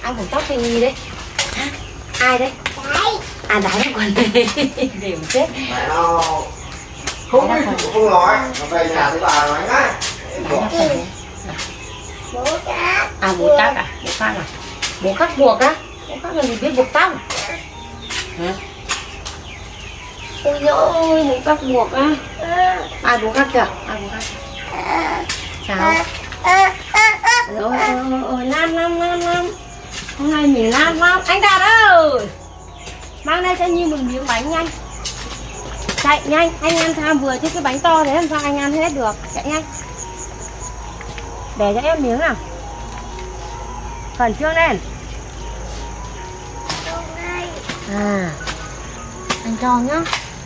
Anh buộc tóc hay gì đấy? Hả? Ai đấy? À đái nó quần đều chết. Mẹ nó không biết không nói, nó về nhà thì bà nói ngay. Bố cắt. À bố cắt à? Bố cắt à? Bố cắt buộc á? Bố cắt là gì biết buộc tóc? Hả? Ôi dồi ôi, bố cắt buộc á? Ai bố cắt kìa? Ai bố cắt kìa? Sao? Ôi, Nam. Hôm nay mình Nam lắm. Anh Đạt ơi! Mang đây cho Nhi một miếng bánh nhanh. Chạy nhanh, anh ăn tham vừa chứ cái bánh to thế làm sao anh ăn hết được. Chạy nhanh. Để cho em miếng nào. Khẩn trương lên. À, anh cho nhá.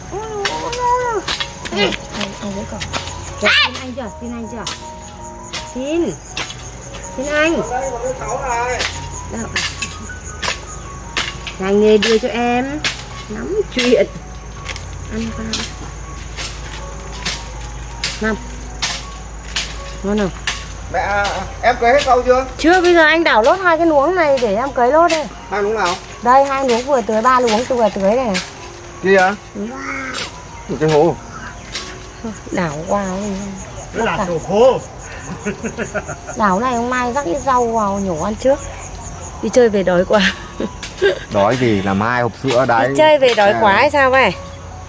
Anh lấy cỏ. Xin anh chưa? Xin anh chưa? Xin anh. Đâu. Nhanh lên đưa cho em. Nắm chuyện. Ăn vào. Năm. Ngon không? Mẹ, em cấy hết câu chưa? Chưa, bây giờ anh đảo lốt 2 cái luống này để em cấy lốt đây. 2 luống nào? Đây, 2 luống vừa tưới, 3 luống vừa tưới này. Kia? Một cái hố. Đảo qua Nó là đồ khô. Đảo này hôm nay rắc ít rau vào nhổ ăn trước. Đi chơi về đói quá. Đói gì làm 2 hộp sữa đấy. Đi chơi về đói quá hay sao vậy?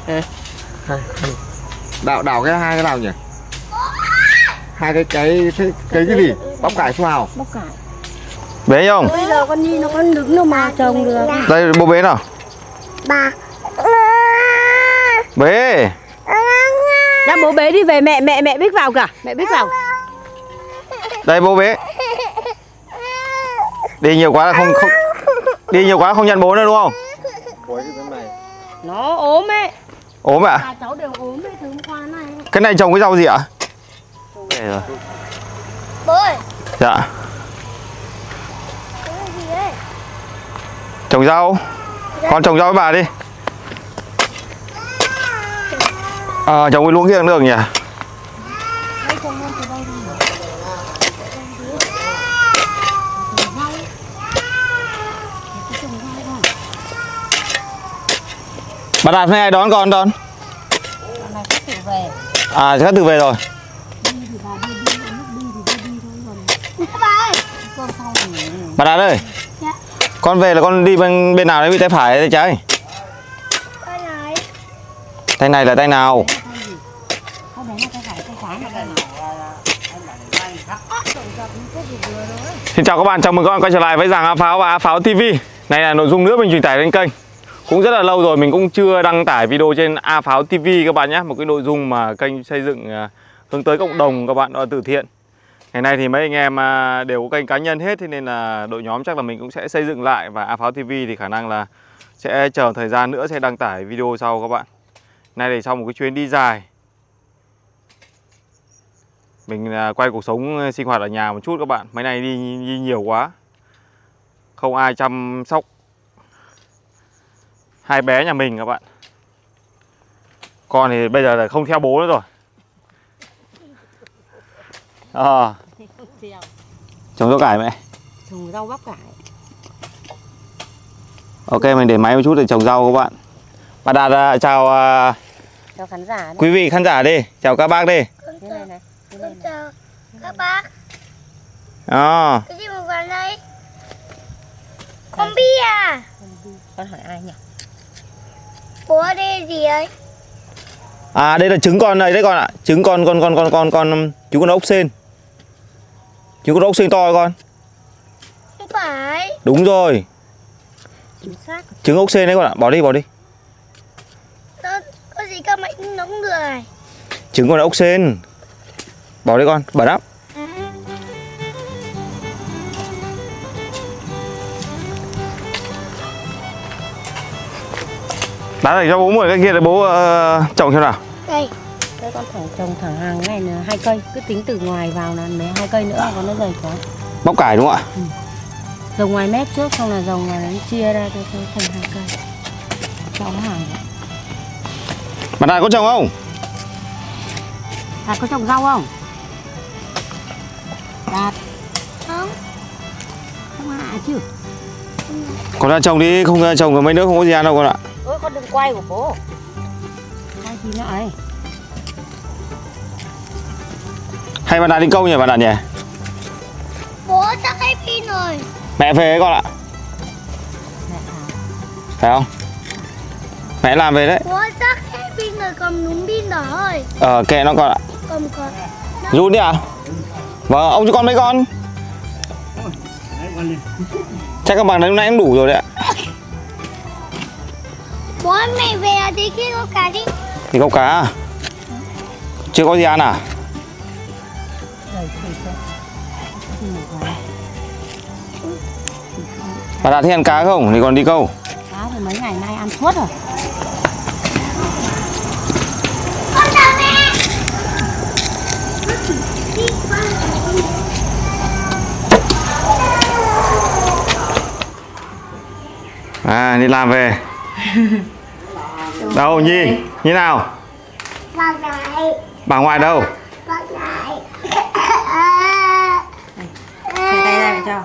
Đảo cái 2 cái nào nhỉ? 2 cái gì? Bắp cải su hào. Bắp cải. Bế không? Bây giờ con Nhi nó con đứng đâu mà trồng được. Đây bố bế nào. Bà. Bế. Ra bố bế đi về, mẹ Bích vào cả. Mẹ Bích vào. Đây bố bế. Đi nhiều quá là không đi nhiều quá không nhận bố nữa đúng không? Nó ốm ấy. Ốm ạ? Bà cháu đều ốm ấy, thứ khoa này. Cái này trồng cái rau gì ạ? Đây rồi. Bố ơi. Dạ. Cái gì đấy? Trồng rau. Con trồng rau với bà đi. Trồng cái luống kia cũng được nhỉ? Bà Đạt hôm nay ai đón con đón? Này khách tự về. À khách tự về rồi. Bà Đạt ơi. Dạ. Con về là con đi bên nào đấy, bị tay phải hay tay trái? Tay này. Tay này là tay nào? Xin chào các bạn, chào mừng các bạn quay trở lại với Giàng A Pháo và A Pháo TV. Này là nội dung nữa mình truyền tải lên kênh. Cũng rất là lâu rồi mình cũng chưa đăng tải video trên A Pháo TV các bạn nhé. Một cái nội dung mà kênh xây dựng hướng tới cộng đồng các bạn, đó là từ thiện. Ngày nay thì mấy anh em đều có kênh cá nhân hết, thế nên là đội nhóm chắc là mình cũng sẽ xây dựng lại. Và A Pháo TV thì khả năng là sẽ chờ thời gian nữa sẽ đăng tải video sau các bạn. Nay thì sau một cái chuyến đi dài, mình quay cuộc sống sinh hoạt ở nhà một chút các bạn. Mấy này đi nhiều quá, không ai chăm sóc 2 bé nhà mình các bạn. Con thì bây giờ là không theo bố nữa rồi. Trồng rau cải mẹ. Trồng rau bắp cải. Ok, mình để máy một chút để trồng rau các bạn. Bà Đạt chào khán giả đấy. quý vị khán giả đi, chào các bác đi. Con chào các bác. Cái gì mà vào đây? Con bi à? Con hỏi ai nhỉ? Bố ở đây gì ấy? À đây là trứng con này đấy con ạ. Trứng con trứng con ốc sên. Trứng con ốc sên to con. Không phải. Đúng rồi. Chính xác. Trứng ốc sên đấy con ạ, bỏ đi. Có gì các mạnh nó cũng được này. Trứng con ốc sên. Bỏ đi con, bẩn lắm. Đá này cho bố một cái kia để bố trồng xem nào. Đây. Đây con phải trồng thẳng hàng này là 2 cây, cứ tính từ ngoài vào là 2 cây nữa còn nó dày quá. Bắp cải đúng không ạ? Dòng ngoài mép trước xong là dòng ngoài nó chia ra cho thành 2 cây. Cho nó hàng. Bạn Đạt có trồng không? Đạt có trồng rau không? Đạt. Không. Không hại chứ. Con ra trồng đi, không ra trồng ở mấy nước không có gì ăn đâu con ạ. Ôi con đừng quay của bố. Quay gì nữa ấy. Hay bạn Đạt đi câu nhỉ bạn Đạt nhỉ? Bố chắc hết pin rồi. Mẹ về ấy con ạ. Phải không? Mẹ làm về đấy. Bố chắc hết pin rồi, cầm núm pin rồi. Kệ nó con ạ. Cầm con. Run đi à? Vâng, ông cho con mấy con. Chắc các bạn lúc nãy cũng đủ rồi đấy ạ. Bố mẹ về thì khi có cá đi. Thì câu cá à? Chưa có gì ăn à? Bạn Đạt thích ăn cá không? Thì còn đi câu. Cá thì mấy ngày nay ăn suốt rồi. Con chào mẹ. À, đi làm về. Đâu Nhi? Như nào? Con lại. Bà ngoại đâu? Con lại. Để tay ra mẹ cho.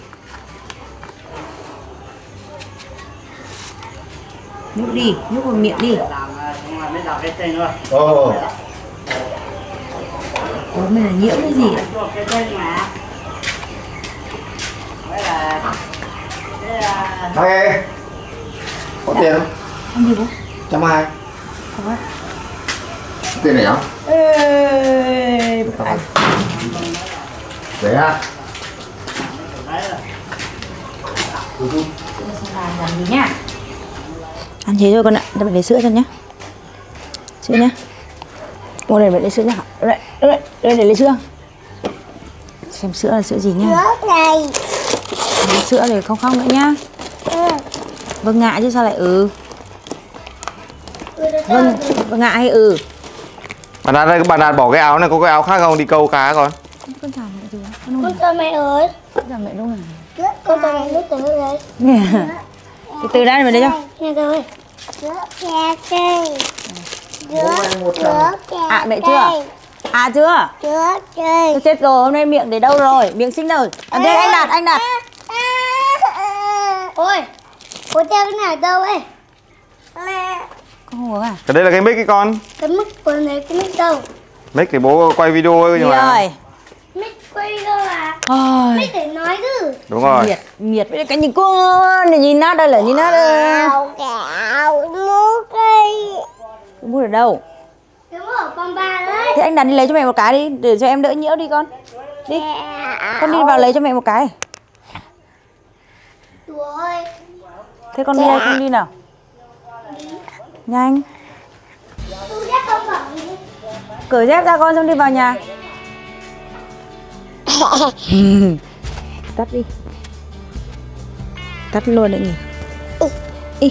Nhúc đi, nhúc vào miệng đi. Ồ. Bố mày là nhiễm cái gì ạ? Hai. Có tiền không? Ăn gì bố? 120. Có á. Tiền này không? Ê, anh. Đấy à? Làm gì nhá? Ăn thế thôi con ạ, để mẹ lấy sữa cho nhá. Sữa nhá. Mua đây mẹ lấy sữa nhá. Đây để lấy sữa. Xem sữa là sữa gì nhá. Nước này. Lấy sữa để không khóc nữa nhá. Vâng ngại chứ sao lại Vâng ngại hay Bạn Đạt bỏ cái áo này, có cái áo khác không? Đi câu cá con. Con chào mẹ rồi. Con chào mẹ ơi. Con chào mẹ lúc này. Con chào mẹ nước từ đây. Nè. Từ đây mẹ đây cho. Nè rồi. Nước kẹt đây. À mẹ chưa? À chưa? Nước đây. Tôi chết rồi, hôm nay miệng để đâu rồi? Miệng xinh đâu? À đây anh Đạt. Ôi, bố treo cái này đâu ấy? Con không uống à? Cái đây là cái mic cái con. Cái mic của này, cái mic đâu? Mic thì bố quay video ấy Gì nhưng mà. rồi? Mic quay đâu à? Ôi. Mic để nói chứ. Đúng rồi. Miệt với cái nhìn cô này, nhìn nó đây là nhìn nó đây. Gạo nước đây. Cái bút ở đâu? Cái bút ở phòng bà đấy. Thế anh Đạt đi lấy cho mẹ một cái đi, để cho em đỡ nhiễu đi con. Đi. Con đi vào lấy cho mẹ một cái. Đùa ơi. Thế con đi đây, con đi nào. Nhanh. Tôi dắt con vào đi. Cởi dép ra con xong đi vào nhà. Tắt đi. Tắt luôn đấy nhỉ. Ý.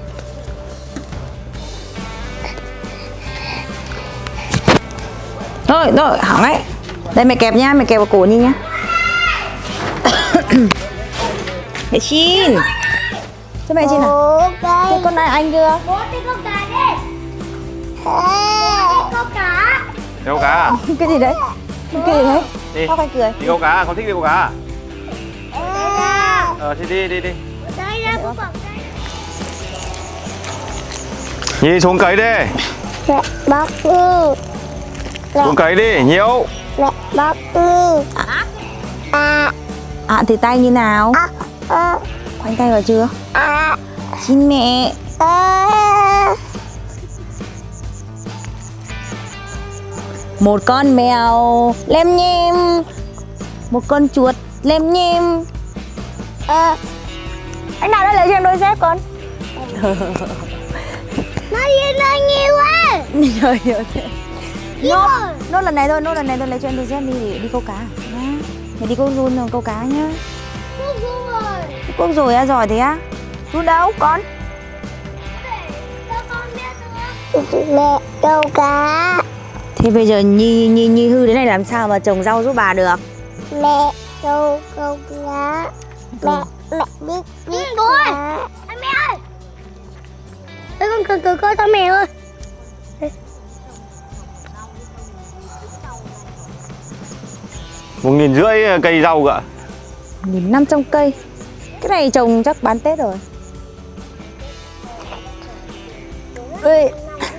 Rồi, hỏng ấy. Đây mẹ kẹp nha, mẹ kẹp vào cổ Nhi nhá. Mẹ xin. Cho mẹ xin nào. Thế con này anh chưa? Bố đi câu cá đi. Bố đi câu cá. Đi câu cá à? Cái gì đấy? Cái gì đấy? Đi. Sao anh cười? Đi câu cá à? Con thích đi câu cá à? Thì đi. Đây ra bố bảo đây. Nhi xuống cấy đi. Bác ơi. Xuống cấy đi, nhiều. Bác ơi. Thì tay như nào? Khoanh tay vào chưa? Xin mẹ. Một con mèo lem nhem, một con chuột lem nhem. Anh nào đã lấy cho em đôi dép con? Nó nhiều quá. Trời Nốt lần này thôi, lấy cho em đôi dép đi câu cá nhá. Mày đi câu run rồi câu cá nhá. Quốc rồi á, giỏi thế á? Run đâu con? Mẹ câu cá. Thế bây giờ Nhi hư thế này làm sao mà trồng rau giúp bà được? Mẹ câu cá. Mẹ biết bố ơi. Mẹ ơi. Ê, con cười coi tao mẹ ơi. 1.500 cây rau cả. 1.500 cây. Cái này trồng chắc bán Tết rồi. Ê.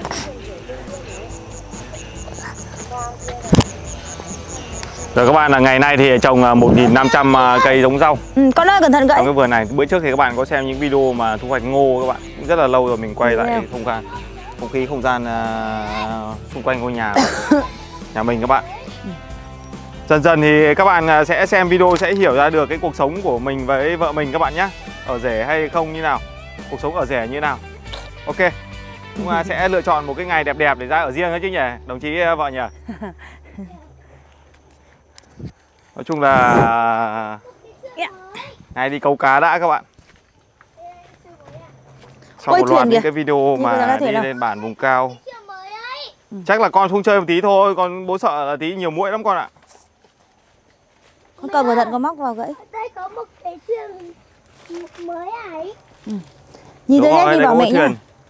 Rồi các bạn, là ngày nay thì trồng 1.500 cây giống rau. Con ơi cẩn thận gãy. Trong cái vườn này, bữa trước thì các bạn có xem những video mà thu hoạch ngô các bạn. Cũng rất là lâu rồi mình quay lại không khí không gian xung quanh ngôi nhà nhà mình các bạn. Dần dần thì các bạn sẽ xem video sẽ hiểu ra được cái cuộc sống của mình với vợ mình các bạn nhé. Ở rể hay không như nào, cuộc sống ở rể như nào. Ok, chúng ta sẽ lựa chọn một cái ngày đẹp đẹp để ra ở riêng đấy chứ nhỉ, đồng chí vợ nhỉ. Nói chung là ngày đi câu cá đã các bạn. Sau một loạt những cái video mà đi lên bản vùng cao. Chắc là con không chơi một tí thôi, con bố sợ là tí nhiều muỗi lắm con ạ. Con cầm cẩn thận con móc vào gãy. Đây có một cái thuyền mới ấy. Nhìn thấy đấy, đi bảo mẹ nhá.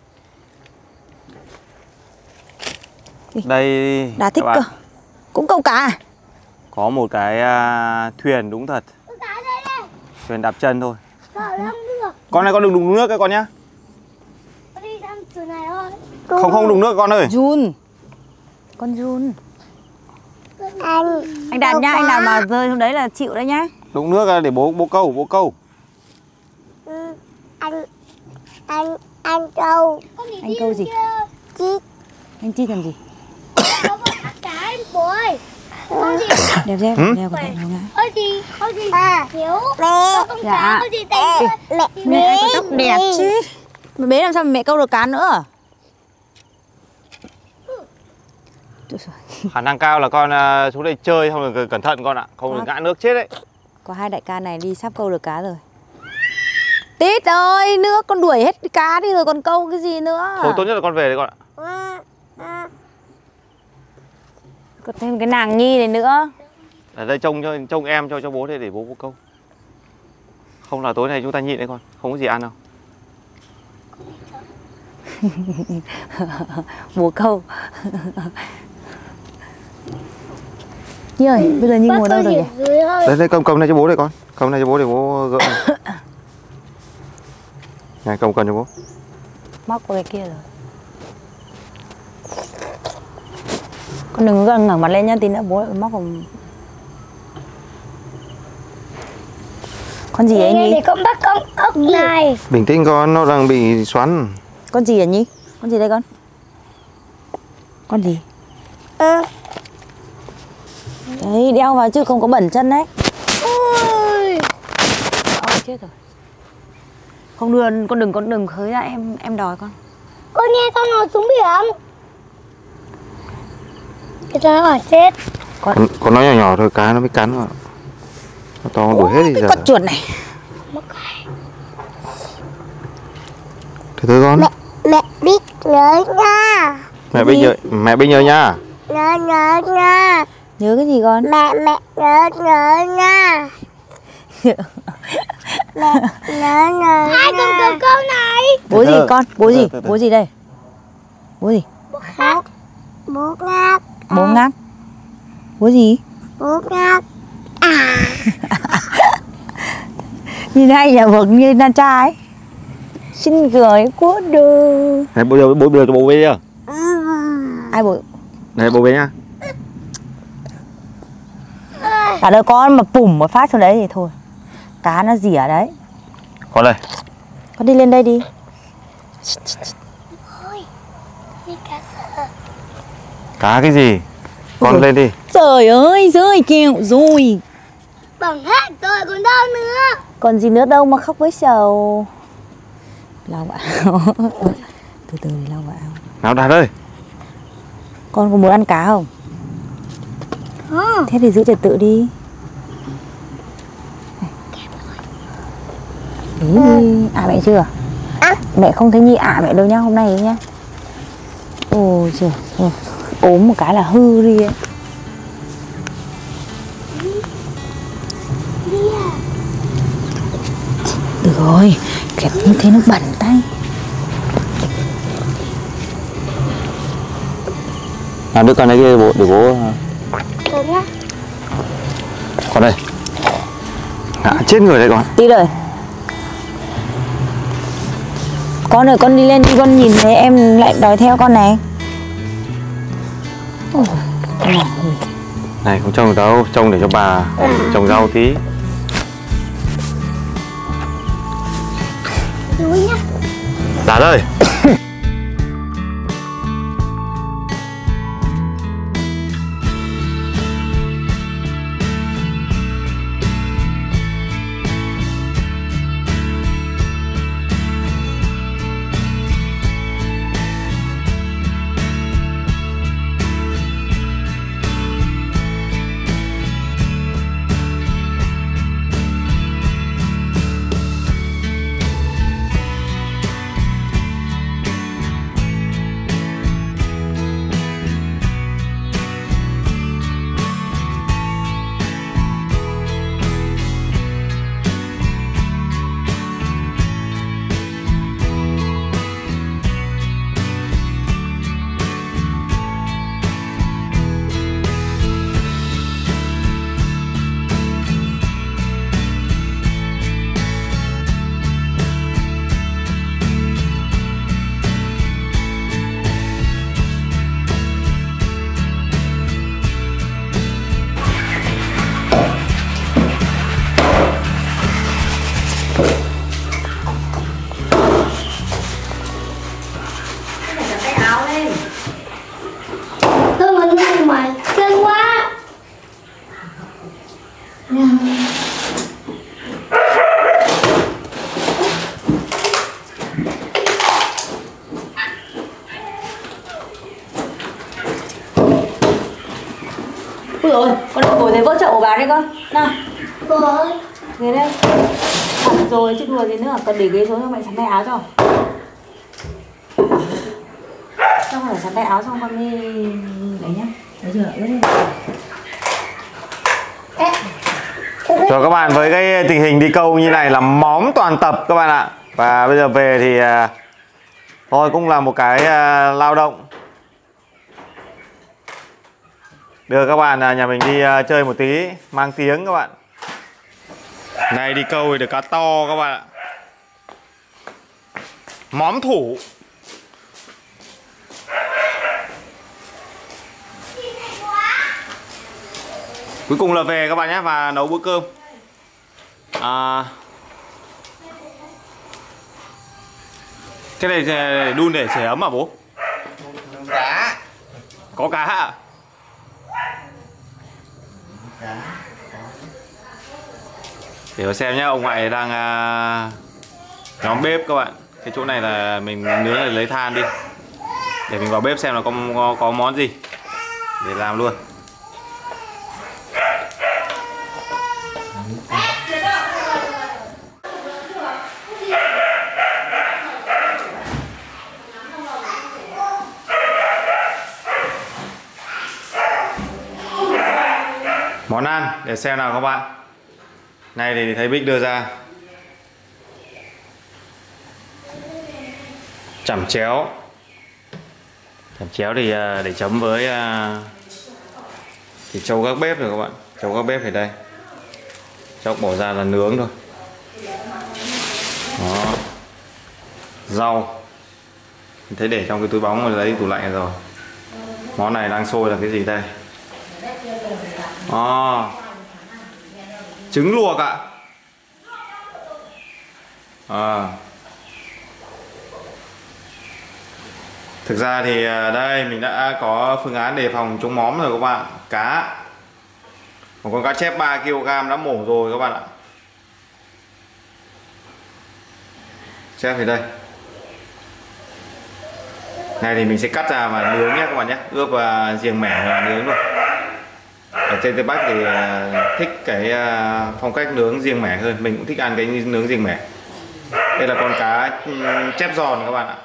Đây đã thích cơ. Cũng câu cá à? Có một cái thuyền đúng thật. Thuyền đạp chân thôi. Con này con đừng đụng nước cái con nhá. Con đi thăm chỗ này thôi. Không đụng nước con ơi. Run. Con run. Anh đạp nhá, anh nào mà rơi xuống đấy là chịu đấy nhá. Đụng nước để bố câu. Anh câu. Anh câu gì? Chít. Anh chi làm gì? Có một cá em bố ơi. Con gì? Đeo dép, đeo cẩn thận không ngã. Ôi gì? Thiếu. Mẹ. Con Dạ. cá có gì tên? Mẹ có tóc đẹp chứ. Mà bé làm sao mà mẹ câu được cá nữa? Khả năng cao là con xuống đây chơi xong rồi cẩn thận con ạ, không được ngã nước chết đấy. Có hai đại ca này đi sắp câu được cá rồi. Tít ơi, nước con đuổi hết cá đi rồi còn câu cái gì nữa. Thôi tốt nhất là con về đấy con ạ. Còn thêm cái nàng Nhi này nữa. Ở đây trông em cho bố đây để bố câu. Không là tối nay chúng ta nhịn đấy con, không có gì ăn đâu. Bố câu. Nhi ơi, bây giờ Nhi ngồi đâu rồi nhỉ? Đây cầm này cho bố đây con. Cầm này cho bố để bố gỡ này. Này cầm cho bố. Móc vào cái kia rồi. Con đừng có ngẩng mặt lên nhá, tí nữa bố lại móc vào. Con gì ấy Nhi? Thì con bắt con ốc này. Bình tĩnh con, nó đang bị xoắn. Con gì hả Nhi? Con gì đây con? Con gì? Đấy, đeo vào chứ không có bẩn chân đấy. Ôi. Ôi chết rồi. Không đưa, con đừng khơi ra, em đòi con. Con nghe con nói xuống biển. Cái cho nó chết. Con nói nhỏ thôi, cá nó mới cắn mà. Nó to đuổi hết đi giờ. Con chuột này. Từ từ con. Mẹ biết nhớ nha. Mẹ biết nhớ nha. Nhớ nha. Nhớ cái gì con? Mẹ nhớ nha. Mẹ nhớ. Hai con câu này. Bố gì con? Bố gì? Bố gì đây? Bố gì? Bố ngáp. Bố ngáp. Bố gì? Bố ngáp. Nhìn hay nhà vực như na trai. Xinh gửi quá đơ. Này bố đưa cho bố về chưa? Ai bố? Này bố về nha. Cả đứa con mà bùm một phát xuống đấy thì thôi. Cá nó rỉa đấy. Con đây. Con đi lên đây đi. Cá cái gì? Con lên đi. Trời ơi, rơi kẹo rồi. Bỏng hết rồi còn đâu nữa. Còn gì nữa đâu mà khóc với sầu. Lau áo. Từ từ đi lau áo. Nào Đạt ơi. Con có muốn ăn cá không? Thế thì giữ trật tự đi. Ý, mẹ chưa? Mẹ không thấy Nhi mẹ đâu nhá, hôm nay nhá. Ôi trời, ốm một cái là hư đi ấy. Được rồi, kẹp như thế nó bẩn tay. Nào đứa con này kia để bố. Được nhá. Con đây. chết người đấy con. Tí rồi. Con ơi, con đi lên đi, con nhìn thấy em lại đòi theo con này. Này không trông được đâu, trông để cho bà trồng rau tí. Đạt ơi. Ui rồi, con đừng ngồi thấy vỡ chậu của bà đây con. Nào. Rồi. Ghế đây. Sẵn rồi chứ đùa gì nữa, cần để ghế xuống cho mẹ sắn tay áo cho. Xong rồi sắn tay áo xong con đi đấy nhá. Đấy chưa? Cho các bạn với cái tình hình đi câu như này là móm toàn tập các bạn ạ. Và bây giờ về thì thôi cũng là một cái lao động. Đưa các bạn nhà mình đi chơi một tí, mang tiếng các bạn. Này đi câu thì được cá to các bạn ạ. Móm thủ. Cuối cùng là về các bạn nhé và nấu bữa cơm. Cái này để đun để sưởi ấm à bố? Cá. Có cá à? Để xem nhá, ông ngoại đang nhóm bếp các bạn. Cái chỗ này là mình nướng này lấy than đi. Để mình vào bếp xem là có món gì để làm luôn. Món ăn để xem nào các bạn. Này thì thấy Bích đưa ra chẩm chéo. Chẩm chéo thì để chấm với thì trâu gác bếp rồi các bạn. Trâu gác bếp ở đây. Chốc bỏ ra là nướng thôi. Đó. Rau mình thấy để trong cái túi bóng rồi lấy tủ lạnh rồi. Món này đang sôi là cái gì đây? Trứng luộc ạ. Thực ra thì đây mình đã có phương án đề phòng chống móm rồi các bạn. Cá. Một con cá chép 3 kg đã mổ rồi các bạn ạ. Chép thì đây. Này thì mình sẽ cắt ra và nướng nhé các bạn nhé. Ướp riềng mẻ và nướng luôn. Ở trên Tây Bắc thì thích cái phong cách nướng riêng mẻ hơn. Mình cũng thích ăn cái nướng riêng mẻ. Đây là con cá chép giòn các bạn ạ.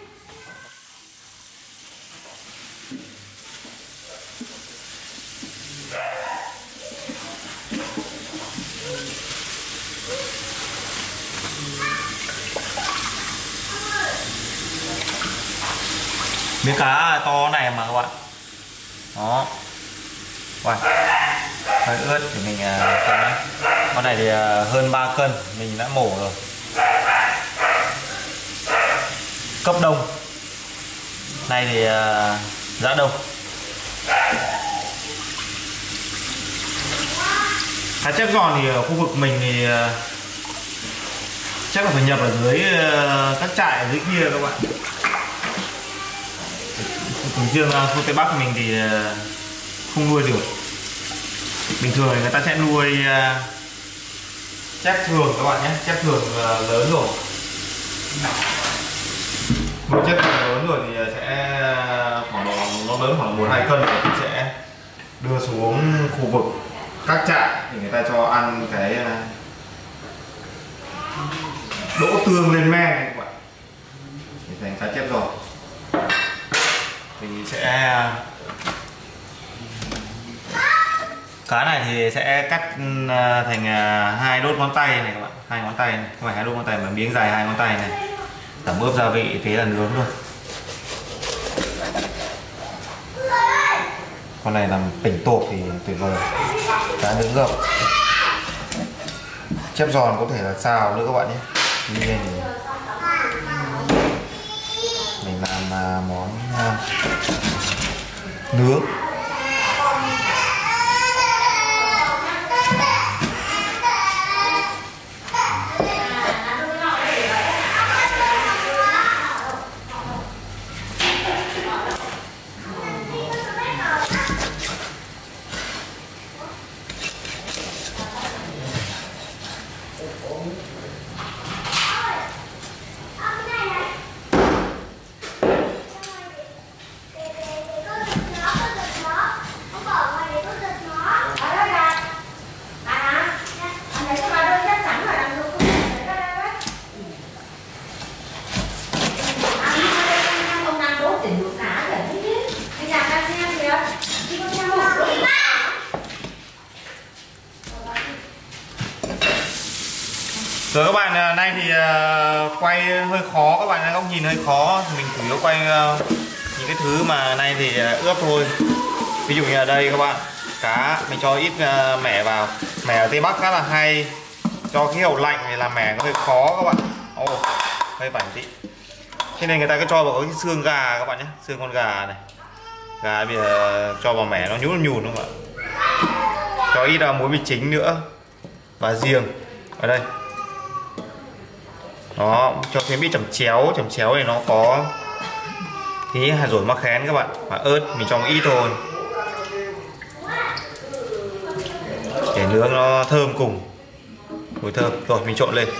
Miếng cá to này mà các bạn. Đó. Wow. Hơi ướt thì mình xem nhé. Con này thì hơn 3 cân mình đã mổ rồi. Cấp đông. Này thì giã đông. Cá chép giòn thì ở khu vực mình thì chắc là phải nhập ở dưới các trại ở dưới kia các bạn. Còn riêng khu Tây Bắc mình thì không nuôi được. Bình thường thì người ta sẽ nuôi chép thường các bạn nhé, chép thường lớn rồi. Nuôi chép thường lớn rồi thì sẽ khoảng nó lớn khoảng 1-2 cân thì sẽ đưa xuống khu vực các trại thì người ta cho ăn cái đỗ tương lên men các bạn, để thành cá chép giòn. Thì sẽ cá này thì sẽ cắt thành 2 đốt ngón tay này các bạn, 2 ngón tay này, không phải 2 đốt ngón tay mà miếng dài 2 ngón tay này, tẩm ướp gia vị thế là nướng thôi. Con này làm tỉnh tộp thì tuyệt vời, cá nướng gập. Chép giòn có thể là xào nữa các bạn nhé. Tuy nhiên thì mình làm món nướng. Rồi các bạn, nay thì quay hơi khó các bạn, góc nhìn hơi khó, mình chủ yếu quay những cái thứ mà nay thì ướp thôi. Ví dụ như ở đây các bạn, cá mình cho ít mẻ vào. Mẻ ở Tây Bắc khá là hay, cho khí hậu lạnh thì làm mẻ nó hơi khó các bạn, hơi bảnh tí. Thế nên người ta cứ cho vào cái xương gà các bạn nhé, xương con gà này. Gà bây giờ cho vào mẻ nó nhún không ạ. Cho ít muối mì chính nữa và riềng ở đây. Đó, cho thêm ít chẩm chéo này nó có tí hạt dổi mắc khén các bạn, và ớt mình cho một ít thôi để nướng nó thơm cùng mùi thơm. Rồi mình trộn lên.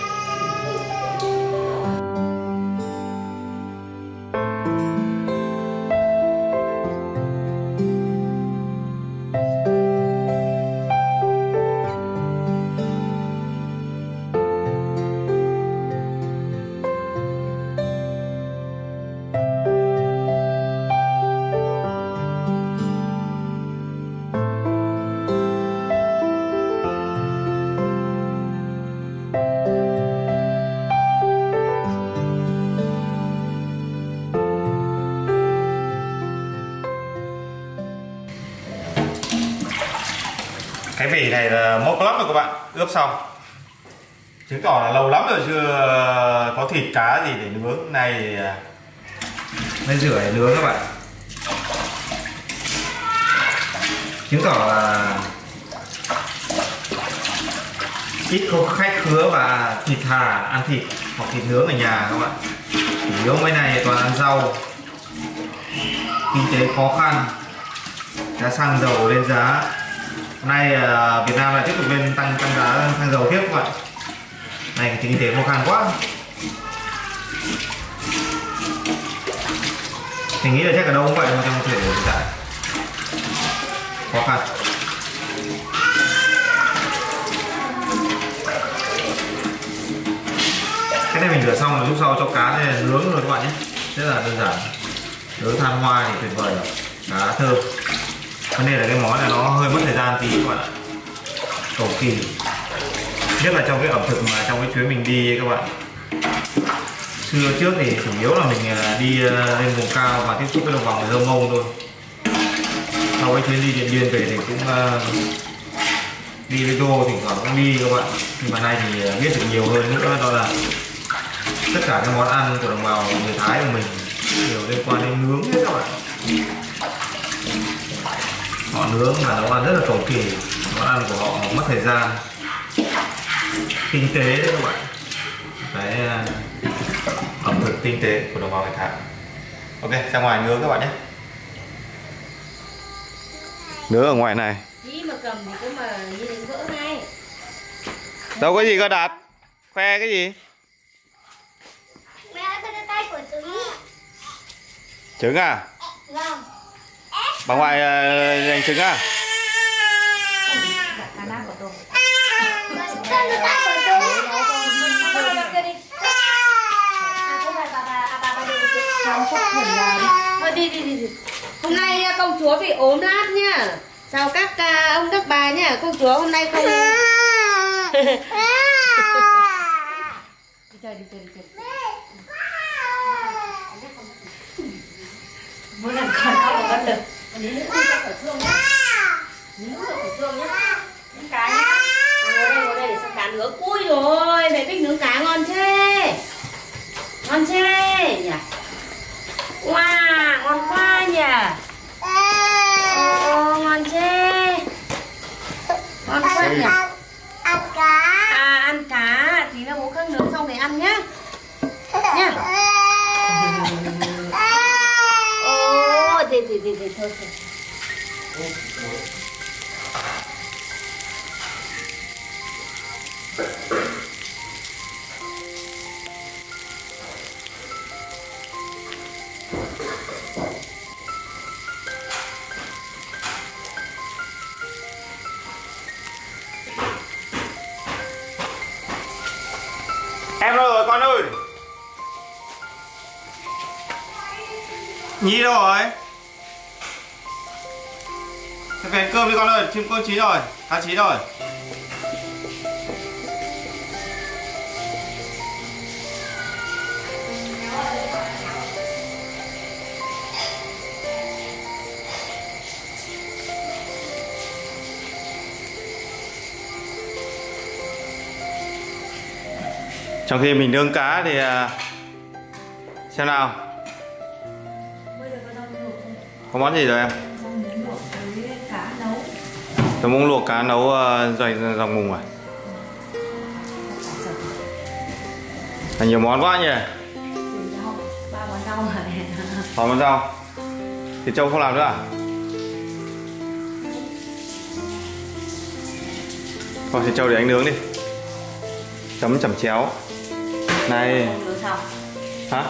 Cái vỉ này là mốc lắm rồi các bạn, ướp xong. Chứng tỏ là lâu lắm rồi chưa có thịt cá gì để nướng. Này mới rửa để nướng các bạn. Chứng tỏ là ít có khách khứa và thịt thà ăn thịt hoặc thịt nướng ở nhà các bạn. Chủ yếu mấy này toàn ăn rau. Kinh tế khó khăn, giá xăng dầu lên giá. Nay Việt Nam lại tiếp tục lên tăng giá xăng dầu tiếp các bạn. Này kinh tế khó khăn quá. Mình nghĩ là chắc ở đâu cũng vậy mà trong thời điểm hiện tại khó khăn. Cái này mình rửa xong rồi lúc sau cho cá này nướng rồi các bạn nhé, rất là đơn giản. Nướng than hoa thì tuyệt vời rồi, cá thơm. Vấn đề là cái món này nó hơi mất thời gian tí các bạn ạ, cầu kỳ, nhất là trong cái ẩm thực mà trong cái chuyến mình đi các bạn. Xưa trước thì chủ yếu là mình đi lên vùng cao và tiếp xúc với đồng bằng Dơ Mông thôi. Sau cái chuyến đi Điện Biên về thì cũng đi video thỉnh thoảng cũng đi các bạn, nhưng mà nay thì biết được nhiều hơn nữa, đó là tất cả các món ăn của đồng bào người Thái của mình đều liên quan đến nướng hết các bạn. Họ nướng mà nấu ăn rất là cầu kỳ, món ăn của họ mất thời gian, tinh tế đấy các bạn, cái ẩm thực tinh tế của đồng bào người Thái. Ok, ra ngoài nướng các bạn nhé. Nướng ở ngoài này. Chí mà cầm thì cũng mà như định vỡ ngay. Đâu có gì cơ Đạt, khoe cái gì? Mẹ ơi, cái tay của trứng. Trứng à? Vâng. Bà ngoại dành trứng à? Cá nát của tôi. Cái tay của trứng. Thôi đi. Hôm nay công chúa bị ốm lát nhá. Chào các ông các bà nhá. Công chúa hôm nay không. Đi chơi. Mỗi lần con có một con lực. Níu được khỏi xương nhá. Nướng cá nhá. Ngồi đây để sao cá nướng. Ui rồi, mẹ Bích nướng cá ngon thế. Ngon thế nhỉ. Wow, ngon quá nhỉ. Ngon thế. Ngon quá nhỉ. Ăn cá. À, ăn cá. Tí nữa bố khắc nướng xong thì ăn nhá. Nhá. Thì thôi. Em đâu rồi con ơi? Nhi đâu rồi? Thế về ăn cơm đi con ơi, chim cơm chín rồi, cá chín rồi. Trong khi mình nướng cá thì xem nào. Có món gì rồi em? Tớ muốn luộc cá nấu dòng mùng à? Nhiều món quá nhỉ? 3 món rau rồi. 3 món rau. Thịt trâu không làm nữa à? Thôi thịt trâu để anh nướng đi. Chấm chẩm chéo. Này. Nướng xong. Hả?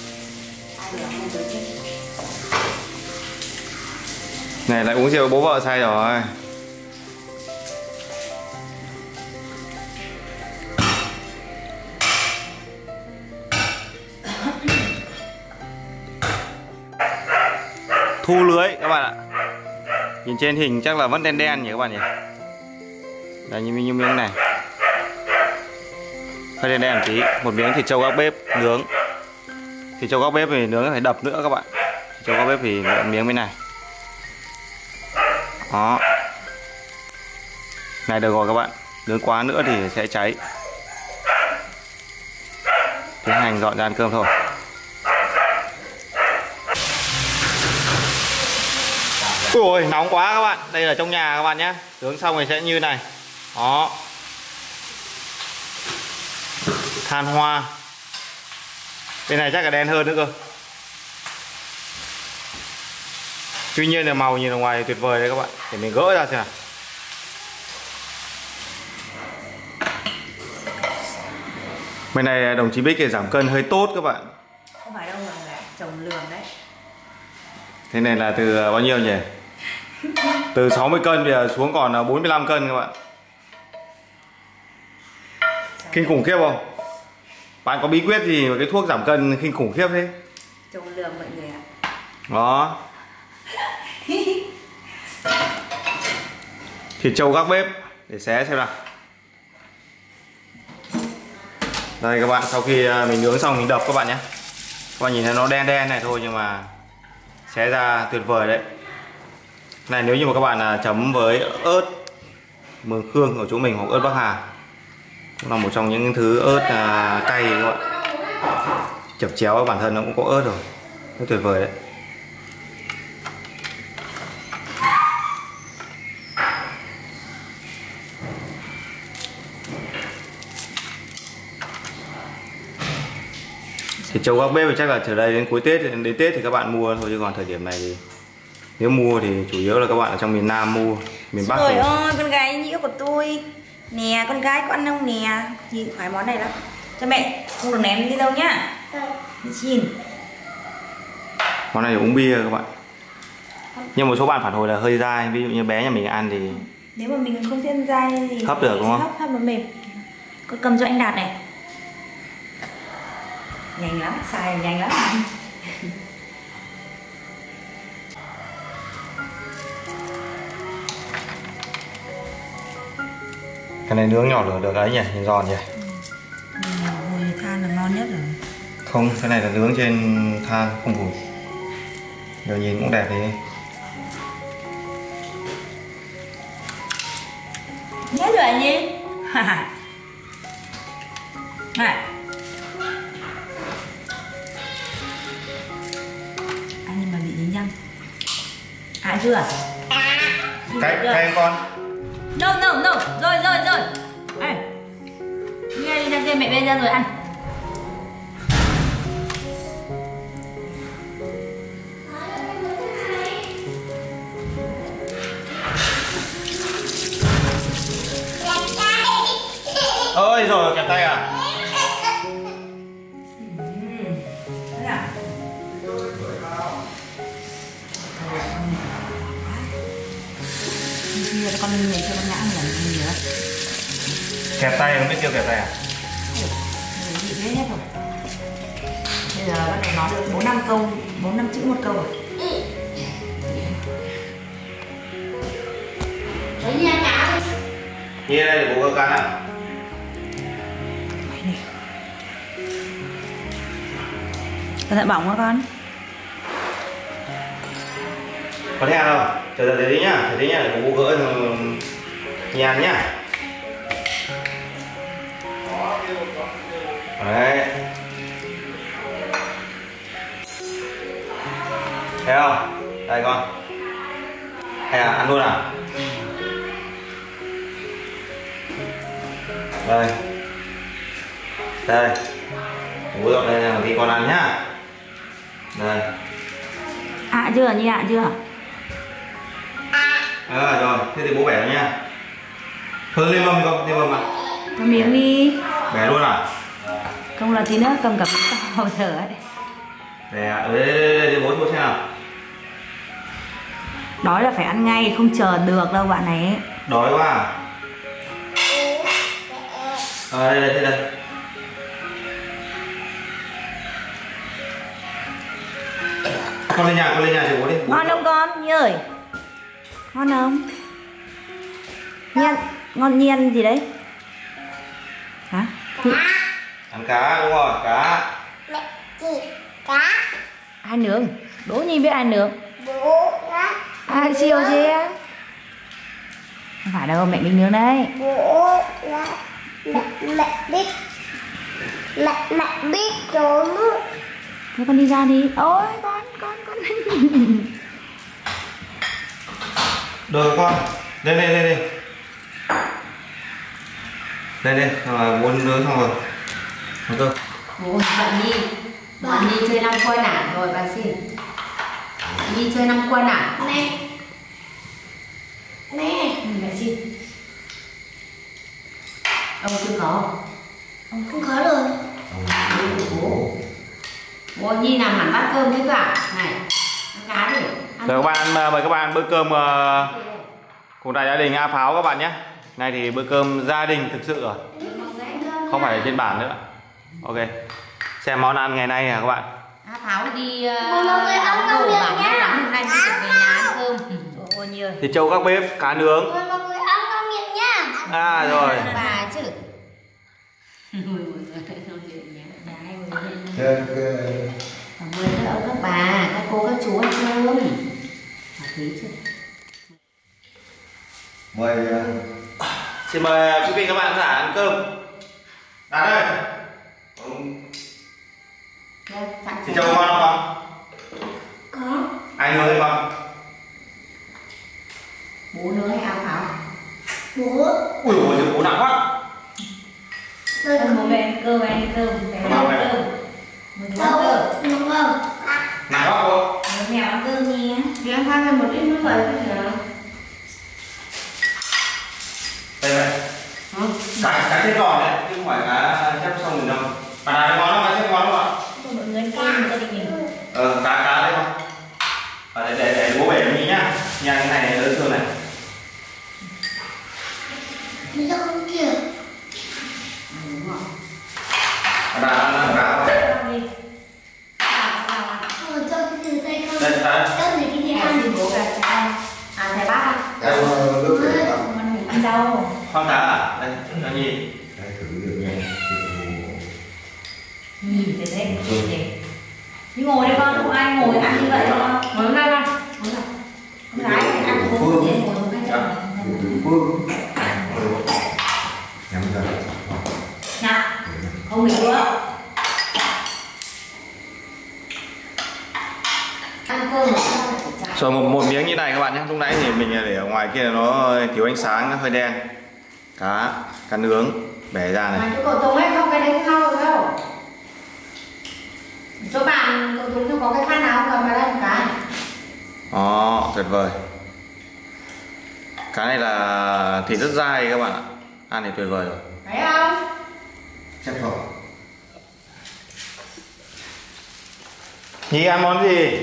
Này lại uống rượu bố vợ say rồi. Thu lưới các bạn ạ. Nhìn trên hình chắc là vẫn đen đen nhỉ các bạn nhỉ. Đây như miếng này. Hơi đen đen một tí. Một miếng thịt trâu gác bếp nướng. Thịt trâu gác bếp thì nướng phải đập nữa các bạn. Thịt trâu gác bếp thì miếng bên này. Đó. Này được rồi các bạn. Nướng quá nữa thì sẽ cháy. Tiến hành dọn ra ăn cơm thôi. Ui nóng quá các bạn. Đây là trong nhà các bạn nhé. Nướng xong rồi sẽ như này. Đó. Than hoa. Bên này chắc là đen hơn nữa cơ. Tuy nhiên là màu nhìn ở ngoài tuyệt vời đấy các bạn. Để mình gỡ ra xem nào. Bên này đồng chí Bích để giảm cân hơi tốt các bạn. Không phải đâu mà là trồng lườm đấy. Thế này là từ bao nhiêu nhỉ? Từ 60 cân bây giờ xuống còn 45 cân các bạn. Kinh khủng khiếp không? Bạn có bí quyết gì mà cái thuốc giảm cân kinh khủng khiếp thế? Trồng lườm mọi người ạ. Đó. Thịt trâu gác bếp để xé xem nào. Đây các bạn, sau khi mình nướng xong mình đập các bạn nhé. Các bạn nhìn thấy nó đen đen này thôi nhưng mà xé ra tuyệt vời đấy. Này nếu như mà các bạn chấm với ớt mường khương ở chỗ mình, hoặc ớt Bắc Hà, cũng là một trong những thứ ớt cay các bạn. Chập chéo bản thân nó cũng có ớt rồi, rất tuyệt vời đấy. Thịt trâu gác bếp thì chắc là từ đây đến cuối Tết, đến Tết thì các bạn mua thôi, chứ còn thời điểm này thì nếu mua thì chủ yếu là các bạn ở trong miền Nam mua, miền Bắc. Trời ơi, con gái nhĩa của tôi nè, con gái có ăn không nè, nhìn khoái món này lắm. Cho mẹ, không được ném đi đâu nhá. Chín. Món này uống bia các bạn. Nhưng một số bạn phản hồi là hơi dai, ví dụ như bé nhà mình ăn thì nếu mà mình không thích ăn dai thì hấp được đúng không? Hấp nó mềm. Con cầm cho anh Đạt này. Nhanh lắm, xài nhanh lắm. Cái này nướng nhỏ lửa được đấy nhỉ, nhìn giòn nhỉ. Mùi than là ngon nhất rồi. Không, cái này là nướng trên than không củi. Giờ nhìn cũng đẹp thế. Nhớ rồi anh nhỉ? Này. Anh nhưng mà bị dính nhăn. À chưa? Cái con. No. Rồi. Ê. Nghe đi ra kia mẹ bên ra rồi ăn. Ơi rồi kẹp tay à? Thế à? Bây giờ con này cho con ngã một lần gì nữa. Kẹp tay không biết kêu kẹp tay à? Bị hết rồi. Bây giờ con này nói được 4-5 câu, 4-5 chữ một câu rồi. Đấy nha cả. Như đây để bố cơ can à? Cẩn thận bỏng quá con. Có theo không? Chờ để đi nhá, để bố gỡ nhàn nhá. Đấy. Thấy không? Đây con. Hay là ăn luôn à? Đây. Bố dọn đây là tí con ăn nhá. Đây. À chưa nhỉ, ạ chưa? Rồi, thế thì bố bẻ nó nha. Thôi lên mâm không? Lên mâm à? Cho miếng đi. Bẻ luôn à? Không là tí nữa cầm cả miếng to giờ ấy. Bẻ à? Đây, bố xem nào. Đói là phải ăn ngay, không chờ được đâu bạn này. Đói quá à? Đây. Con lên nhà cho bố đi. Ngon không con? Nhi ơi. Ngon không? Nhiên, ngon nhiên gì đấy? Hả? Ăn cá đúng rồi, cá. Mẹ chị cá. Ai nướng? Đỗ Nhi biết ai nướng? Bố cá. Ai siêu chứ? Không phải đâu, mẹ mình nướng đấy. Bố cá. Mẹ biết. Mẹ biết rồi nữa. Thế con đi ra đi. Ôi con. Được con. Lên. Đây, rồi bố nướng xong rồi. Được chưa? Bố bạn đi chơi 5 quân à? Rồi bà xin. Đi chơi 5 quân à? Mẹ. Mẹ xin. Ông chưa có. Ông không có rồi. Bố Nhi làm hẳn bát cơm thế cơ à? Này, ăn cá đi. Rồi mời các bạn bữa cơm cùng đại gia đình A Pháo các bạn nhé. Nay thì bữa cơm gia đình thực sự rồi, không phải ở trên bản nữa. Ok, xem món ăn ngày nay nè các bạn. A Pháo đi Mọi người ăn ngon miệng bản nha. lắm, hôm nay đi về nhà ăn cơm. Ôi Nhi ơi. Thịt trâu các bếp, cá nướng. Mọi người ăn ngon miệng nha. À rồi. Bà chứ. Cảm ơn các ông các bà, các cô các chú ăn cơm. Hợp lý chưa? Mời Xin mời quý vị các bạn khán giả ăn cơm. Đạt ơi. Chị Châu ngon không? Có. Ai nướng đấy không? Bố nướng hay áo pháo? Bố. Ui dồi ôi, bố nặng quá. Tôi Bố không. về cơm, ăn cơm, bé ăn Không, cơm. Mình ăn Đâu. cơm. Đúng không? Nặng quá cô. Bố mèo ăn cơm nhé. Thì ăn pha thêm một ít nước vậy thôi nhỉ? Đây này. Cá chép giòn đấy, chứ không phải cá chép xong rồi đâu. Bà nào ngon lắm, cá chép ngon lắm ạ. Mọi người ăn cơm gia đình mình. Cá đấy không? Để bố bể đi nhá. Nhà cái này đỡ xương này. Mình sao không kìa. Bà ăn cá không? Cho cái gì tay không? Đây, đây. Cho này cái gì ăn? Thì bố gà xài. À xài bát không? Em nước để không? Ăn đâu? Khoan cá à? Đây, cho nhìn. Đây thử được nha. Nhìn thế đấy. Đi ngồi đây con, không ai ngồi ăn như vậy đâu con. Ngồi đây con. Ngồi đây. Con gái thì ăn cũng không thể ngồi không hay đâu. Phương. Nhắm ra. Dạ. Không nghỉ nữa. Ăn cơm mà sao lại phải chả. Rồi một miếng như này các bạn nhé. Lúc nãy thì mình để ở ngoài kia nó thiếu ánh sáng, nó hơi đen. Cá nướng bẻ ra Mà này. chỗ cậu Tùng ấy không, cái đấy cái khâu rồi đâu. Chỗ bạn cậu Tùng có cái khăn nào không, cầm vào đây một cái. Đó, tuyệt vời. Cá này là thịt rất dai các bạn ạ. Ăn thì tuyệt vời rồi. Thấy không? Chép rồi. Nhi ăn món gì?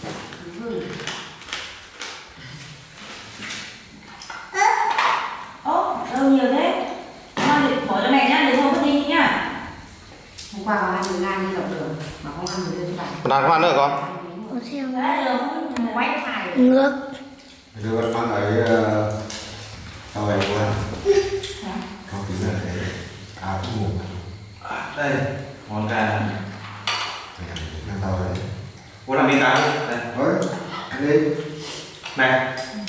Ố, đâu nhiều thế. Con để bỏ cho mẹ nhá, để không vứt đi nhá. Hôm qua có ăn được ngan đi dọc đường mà không ăn được cho bạn. Đạt không ăn nữa con? Có xem. Đấy, được. Quay thải. Ngược. Đưa con mang ấy sau này qua. Không tính là thế. Áo cũng ngủ. Đây, món gà. Ăn tàu đấy. Bố làm miếng cá đi. Đây. Thôi, ăn đi. Này.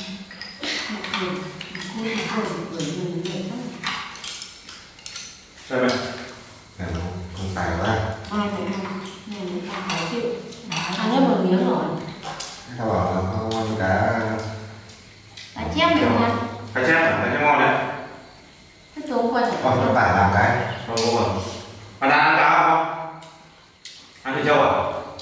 Đây mày. Để nó không tài quá. Ai phải ăn. Nhưng mà không phải chịu. Ăn hết một miếng rồi. Tao bảo là không ăn cá. Đã chép được nha. Phải chép hả? Phải chép ngon đấy. Cái chỗ quay phải. Con nó phải làm cái. Rồi bố bảo. Bà đang ăn cá không? Ăn thịt trâu à?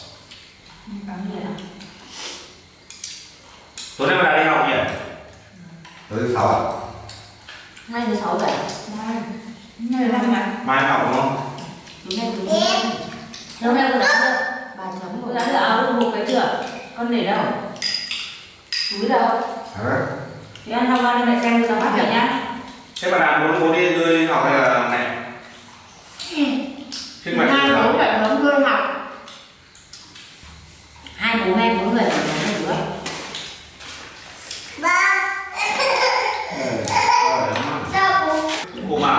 Tối nay bà đã đi học nhỉ? Tới 6 ạ. Nay thứ 6 vậy. Này là mà. Mai học đúng không? Tối nay thứ 5. Hôm nay cô đã chưa? Bà chấm Cô rồi. đã được áo được một cái chưa? Con để đâu? Túi đâu? Đấy. Thì ăn xong ăn mẹ xem tao bắt rồi nhá. Thế bà đang muốn bố đi đưa đi học hay là mẹ? Chứ mẹ Hai đi bố học. vậy không đưa học. Hai bố mẹ bốn người phải hai đứa. Ba. Sao bố? Cô mà.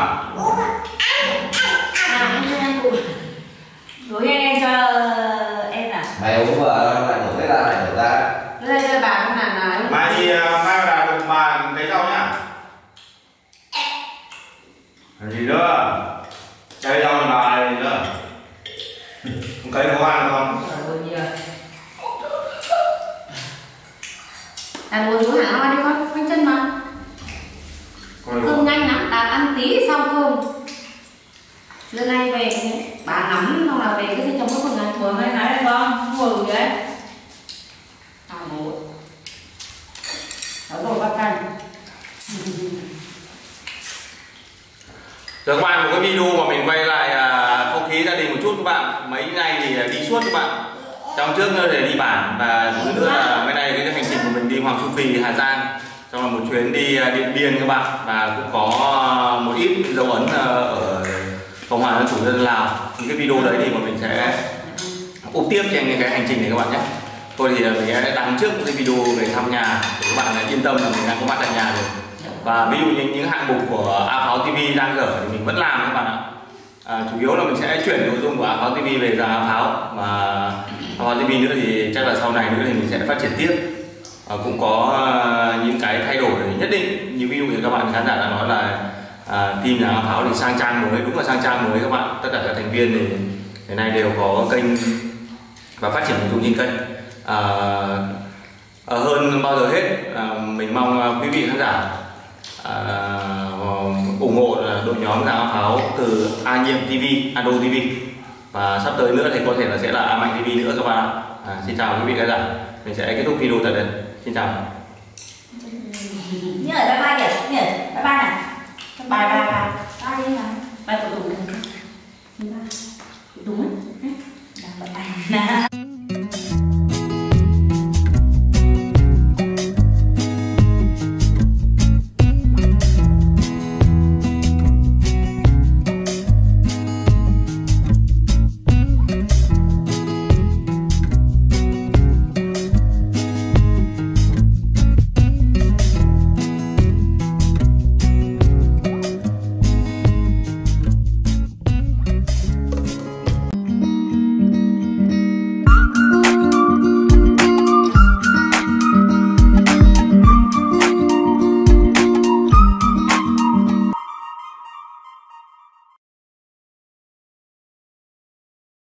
Ăn cùng. Đối em cho em à? Mày uống vừa lại đổ cái ra này đổ ra. Đây bà không làm nói. Mai thì mai bà đã được bà lấy rau nhá. Làm gì nữa? Cái rau thì bà này nữa. Không thấy nấu ăn không? Rồi nhiều. Ăn uống chú hả đi con, quanh chân mà. Cơm nhanh lắm, Đạt ăn tí xong cơm. Trưa nay về bà nắm xong là về cái gì trong cái phần này. Ngồi ngay nói đây con, ngồi vậy. À bố. Cháu đồ bát canh. Rồi các bạn, một cái video mà mình quay lại không khí gia đình một chút các bạn. Mấy ngày thì đi suốt các bạn. Trong trước thì đi bản và thứ nữa là mấy nay cái hành trình của mình đi Hoàng Su Phì, Hà Giang. Xong là một chuyến đi Điện Biên các bạn. Và cũng có một ít dấu ấn ở Cộng hòa Dân chủ Nhân dân Lào. Những cái video đấy thì mà mình sẽ úp tiếp trên cái hành trình này các bạn nhé. Thôi thì mình sẽ đăng trước một cái video về thăm nhà để các bạn yên tâm là mình đang có mặt tại nhà rồi. Và ví dụ như những hạng mục của A Pháo TV đang dở thì mình vẫn làm các bạn ạ. Chủ yếu là mình sẽ chuyển nội dung của A Pháo TV về ra A Pháo. Và A Pháo TV nữa thì chắc là sau này nữa thì mình sẽ phát triển tiếp. Cũng có những cái thay đổi nhất định. Như ví dụ như các bạn khán giả đã nói là team nhà A Pháo thì sang trang mới, đúng là sang trang mới các bạn. Tất cả các thành viên thì ngày nay đều có kênh và phát triển nội dung trên kênh. Hơn bao giờ hết mình mong quý vị khán giả ủng hộ đội nhóm A Pháo từ A Nhiệm TV, Ado TV, và sắp tới nữa thì có thể là sẽ là A Mạnh TV nữa các bạn. Xin chào quý vị khán giả, mình sẽ kết thúc video tại đây. Xin chào. Nhớ bye bye kìa, nhớ bye bye này, bye bye bye bye đi nào, bye của Tùng, bye của Tùng á, bye bye.